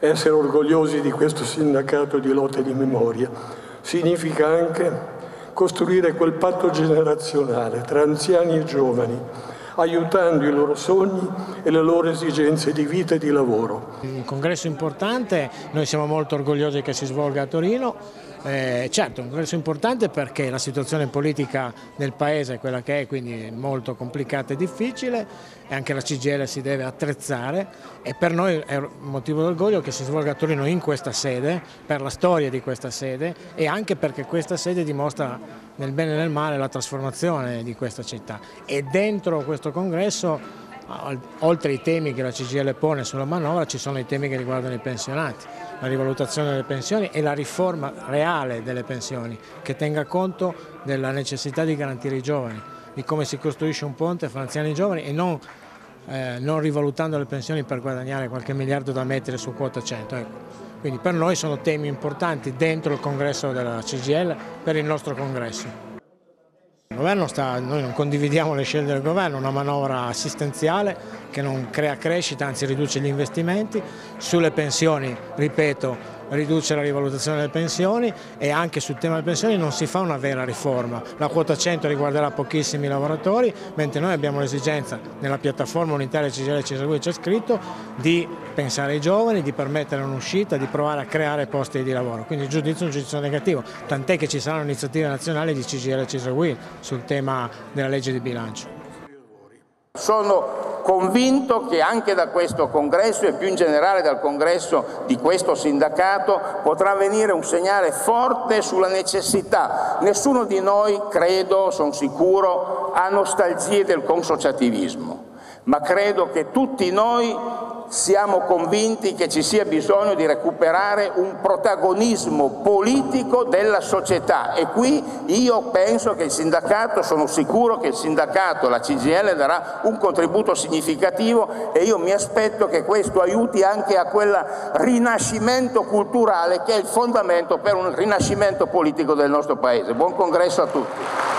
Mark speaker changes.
Speaker 1: Essere orgogliosi di questo sindacato di lotta e di memoria significa anche costruire quel patto generazionale tra anziani e giovani, aiutando i loro sogni e le loro esigenze di vita e di lavoro.
Speaker 2: Un congresso importante, noi siamo molto orgogliosi che si svolga a Torino. Certo, un congresso importante perché la situazione politica del Paese è quella che è, quindi molto complicata e difficile, e anche la CGIL si deve attrezzare, e per noi è un motivo d'orgoglio che si svolga a Torino in questa sede, per la storia di questa sede e anche perché questa sede dimostra nel bene e nel male la trasformazione di questa città. E dentro questo congresso, oltre ai temi che la CGIL pone sulla manovra, ci sono i temi che riguardano i pensionati, la rivalutazione delle pensioni e la riforma reale delle pensioni che tenga conto della necessità di garantire i giovani, di come si costruisce un ponte fra anziani e giovani e non rivalutando le pensioni per guadagnare qualche miliardo da mettere su quota 100. Ecco. Quindi per noi sono temi importanti dentro il congresso della CGIL per il nostro congresso. Il governo noi non condividiamo le scelte del governo, una manovra assistenziale che non crea crescita, anzi riduce gli investimenti. Sulle pensioni, ripeto, riduce la rivalutazione delle pensioni e anche sul tema delle pensioni non si fa una vera riforma. La quota 100 riguarderà pochissimi lavoratori, mentre noi abbiamo l'esigenza, nella piattaforma unitaria CGIL CSW c'è scritto, di pensare ai giovani, di permettere un'uscita, di provare a creare posti di lavoro. Quindi il giudizio è un giudizio negativo, tant'è che ci saranno iniziative nazionali di CGIL CSW sul tema della legge di bilancio.
Speaker 3: Sono convinto che anche da questo congresso e più in generale dal congresso di questo sindacato potrà venire un segnale forte sulla necessità. Nessuno di noi, credo, sono sicuro, ha nostalgie del consociativismo, ma credo che tutti noi siamo convinti che ci sia bisogno di recuperare un protagonismo politico della società e qui io penso che il sindacato, sono sicuro che il sindacato, la CGIL darà un contributo significativo e io mi aspetto che questo aiuti anche a quel rinascimento culturale che è il fondamento per un rinascimento politico del nostro Paese. Buon congresso a tutti.